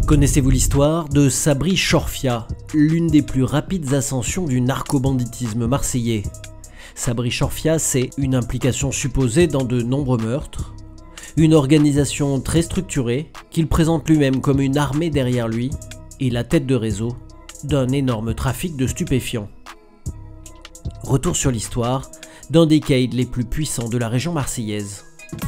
Connaissez-vous l'histoire de Sabri Chorfia, l'une des plus rapides ascensions du narcobanditisme marseillais? Sabri Chorfia, c'est une implication supposée dans de nombreux meurtres, une organisation très structurée qu'il présente lui-même comme une armée derrière lui et la tête de réseau d'un énorme trafic de stupéfiants. Retour sur l'histoire d'un des caïds les plus puissants de la région marseillaise.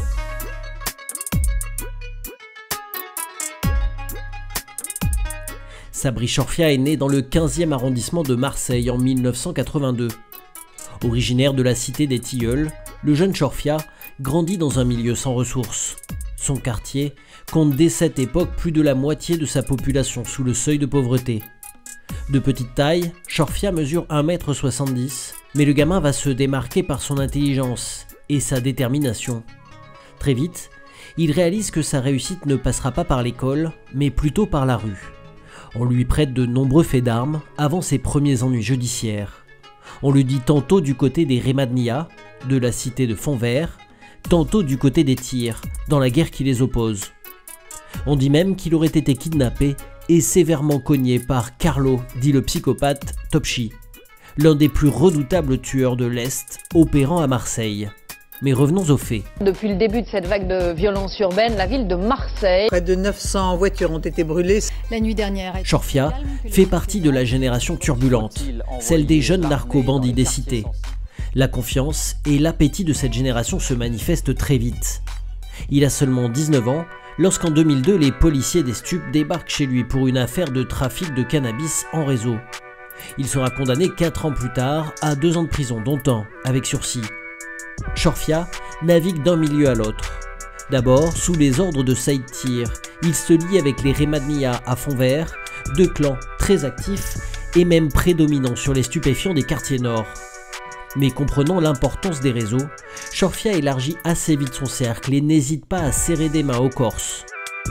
Sabri Chorfia est né dans le 15e arrondissement de Marseille en 1982. Originaire de la cité des Tilleuls, le jeune Chorfia grandit dans un milieu sans ressources. Son quartier compte dès cette époque plus de la moitié de sa population sous le seuil de pauvreté. De petite taille, Chorfia mesure 1,70 m, mais le gamin va se démarquer par son intelligence et sa détermination. Très vite, il réalise que sa réussite ne passera pas par l'école, mais plutôt par la rue. On lui prête de nombreux faits d'armes avant ses premiers ennuis judiciaires. On le dit tantôt du côté des Remadnia, de la cité de Fontvert, tantôt du côté des Tirs, dans la guerre qui les oppose. On dit même qu'il aurait été kidnappé et sévèrement cogné par Carlo, dit le psychopathe Topchi, l'un des plus redoutables tueurs de l'Est opérant à Marseille. Mais revenons aux faits. Depuis le début de cette vague de violence urbaine, la ville de Marseille... Près de 900 voitures ont été brûlées. La nuit dernière... Chorfia fait partie de la génération turbulente, celle des jeunes narco-bandits des cités. La confiance et l'appétit de cette génération se manifestent très vite. Il a seulement 19 ans lorsqu'en 2002, les policiers des stupes débarquent chez lui pour une affaire de trafic de cannabis en réseau. Il sera condamné 4 ans plus tard à 2 ans de prison, dont 1 avec sursis. Chorfia navigue d'un milieu à l'autre. D'abord, sous les ordres de Saïd Tir, il se lie avec les Remadnia à Fontvert, 2 clans très actifs et même prédominants sur les stupéfiants des quartiers nord. Mais comprenant l'importance des réseaux, Chorfia élargit assez vite son cercle et n'hésite pas à serrer des mains aux Corses,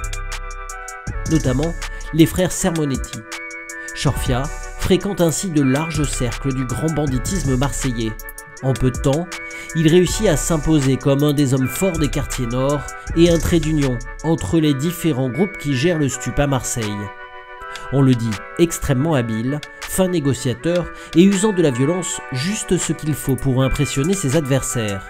notamment les frères Sermonetti. Chorfia fréquente ainsi de larges cercles du grand banditisme marseillais. En peu de temps, il réussit à s'imposer comme un des hommes forts des quartiers nord et un trait d'union entre les différents groupes qui gèrent le stup à Marseille. On le dit extrêmement habile, fin négociateur et usant de la violence juste ce qu'il faut pour impressionner ses adversaires.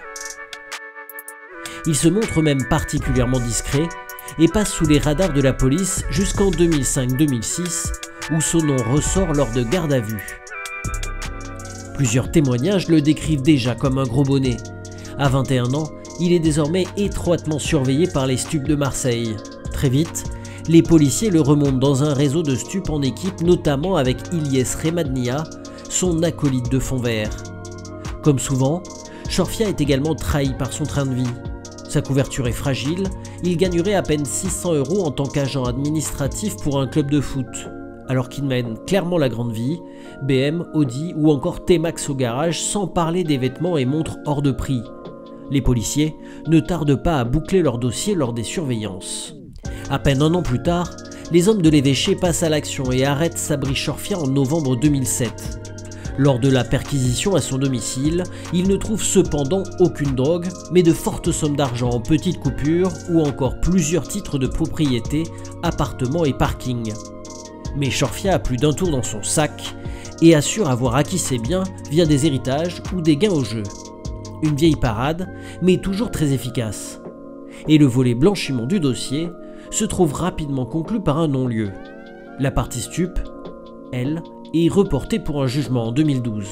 Il se montre même particulièrement discret et passe sous les radars de la police jusqu'en 2005-2006 où son nom ressort lors de garde à vue. Plusieurs témoignages le décrivent déjà comme un gros bonnet. À 21 ans, il est désormais étroitement surveillé par les stupes de Marseille. Très vite, les policiers le remontent dans un réseau de stupes en équipe, notamment avec Ilyes Remadnia, son acolyte de Fontvert. Comme souvent, Chorfia est également trahi par son train de vie. Sa couverture est fragile, il gagnerait à peine 600 € en tant qu'agent administratif pour un club de foot, alors qu'il mène clairement la grande vie, BM, Audi ou encore T-Max au garage, sans parler des vêtements et montres hors de prix. Les policiers ne tardent pas à boucler leur dossier lors des surveillances. À peine 1 an plus tard, les hommes de l'évêché passent à l'action et arrêtent Sabri Chorfia en novembre 2007. Lors de la perquisition à son domicile, ils ne trouvent cependant aucune drogue, mais de fortes sommes d'argent en petites coupures ou encore plusieurs titres de propriété, appartements et parkings. Mais Chorfia a plus d'un tour dans son sac et assure avoir acquis ses biens via des héritages ou des gains au jeu. Une vieille parade, mais toujours très efficace. Et le volet blanchiment du dossier se trouve rapidement conclu par un non-lieu. La partie stup, elle, est reportée pour un jugement en 2012.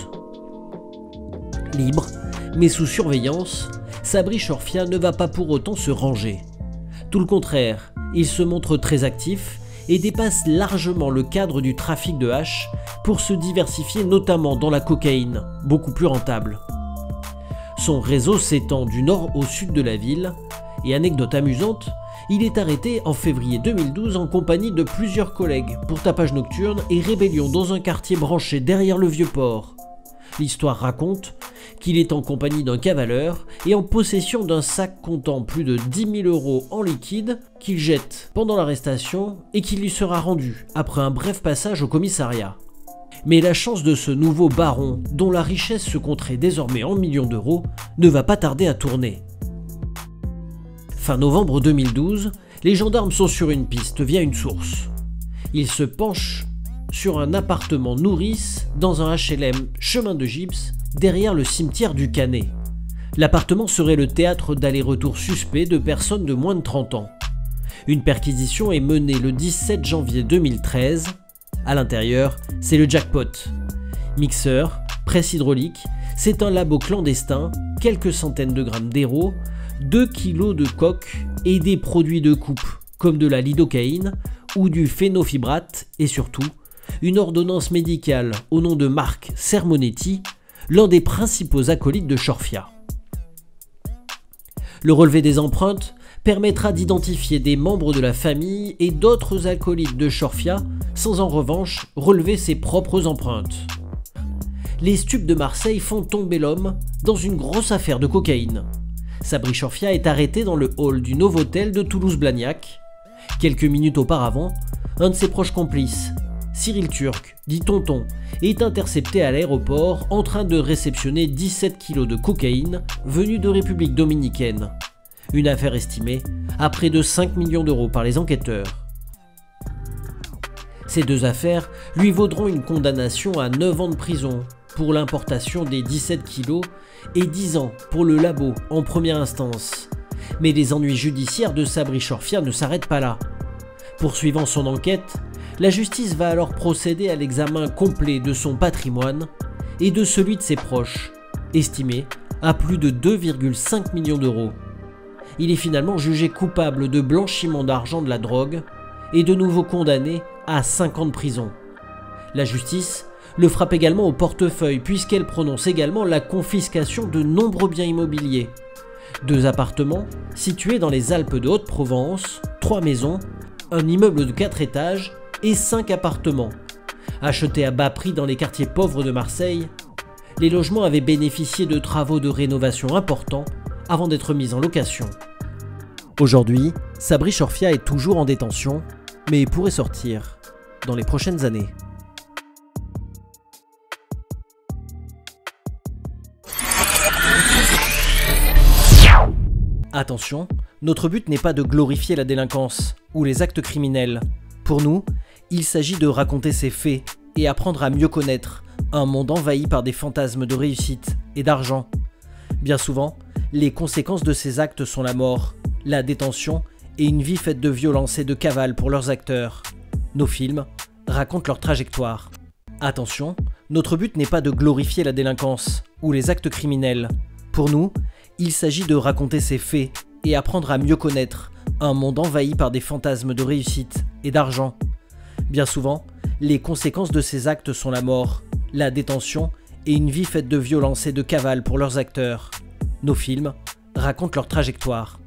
Libre, mais sous surveillance, Sabri Chorfia ne va pas pour autant se ranger. Tout le contraire, il se montre très actif et dépasse largement le cadre du trafic de hache pour se diversifier notamment dans la cocaïne, beaucoup plus rentable. Son réseau s'étend du nord au sud de la ville, et anecdote amusante, il est arrêté en février 2012 en compagnie de plusieurs collègues pour tapage nocturne et rébellion dans un quartier branché derrière le Vieux-Port. L'histoire raconte qu'il est en compagnie d'un cavaleur et en possession d'un sac comptant plus de 10 000 € en liquide qu'il jette pendant l'arrestation et qui lui sera rendu après un bref passage au commissariat. Mais la chance de ce nouveau baron, dont la richesse se compterait désormais en millions d'euros, ne va pas tarder à tourner. Fin novembre 2012, les gendarmes sont sur une piste via une source. Il se penche sur un appartement nourrice dans un HLM chemin de Gypse, derrière le cimetière du Canet. L'appartement serait le théâtre d'allers-retours suspects de personnes de moins de 30 ans. Une perquisition est menée le 17 janvier 2013. À l'intérieur, c'est le jackpot. Mixeur, presse hydraulique, c'est un labo clandestin, quelques centaines de grammes d'héros, 2 kilos de coke et des produits de coupe, comme de la lidocaïne ou du phénofibrate et surtout, une ordonnance médicale au nom de Marc Sermonetti, l'un des principaux acolytes de Chorfia. Le relevé des empreintes permettra d'identifier des membres de la famille et d'autres acolytes de Chorfia, sans en revanche relever ses propres empreintes. Les stupes de Marseille font tomber l'homme dans une grosse affaire de cocaïne. Sabri Chorfia est arrêté dans le hall du Novotel de Toulouse-Blagnac. Quelques minutes auparavant, un de ses proches complices, Cyril Turc, dit Tonton, est intercepté à l'aéroport en train de réceptionner 17 kilos de cocaïne venue de République dominicaine. Une affaire estimée à près de 5 millions d'euros par les enquêteurs. Ces deux affaires lui vaudront une condamnation à 9 ans de prison pour l'importation des 17 kilos et 10 ans pour le labo en première instance. Mais les ennuis judiciaires de Sabri Chorfia ne s'arrêtent pas là. Poursuivant son enquête, la justice va alors procéder à l'examen complet de son patrimoine et de celui de ses proches, estimé à plus de 2,5 millions d'euros. Il est finalement jugé coupable de blanchiment d'argent de la drogue et de nouveau condamné à 5 ans de prison. La justice le frappe également au portefeuille puisqu'elle prononce également la confiscation de nombreux biens immobiliers. 2 appartements situés dans les Alpes de Haute-Provence, 3 maisons, un immeuble de 4 étages et 5 appartements. Achetés à bas prix dans les quartiers pauvres de Marseille, les logements avaient bénéficié de travaux de rénovation importants avant d'être mis en location. Aujourd'hui, Sabri Chorfia est toujours en détention, mais pourrait sortir dans les prochaines années. Attention, notre but n'est pas de glorifier la délinquance ou les actes criminels. Pour nous, il s'agit de raconter ces faits et apprendre à mieux connaître un monde envahi par des fantasmes de réussite et d'argent. Bien souvent, les conséquences de ces actes sont la mort, la détention et une vie faite de violence et de cavale pour leurs acteurs. Nos films racontent leur trajectoire. Attention, notre but n'est pas de glorifier la délinquance ou les actes criminels. Pour nous, il s'agit de raconter ces faits et apprendre à mieux connaître un monde envahi par des fantasmes de réussite et d'argent. Bien souvent, les conséquences de ces actes sont la mort, la détention et une vie faite de violence et de cavale pour leurs acteurs. Nos films racontent leur trajectoire.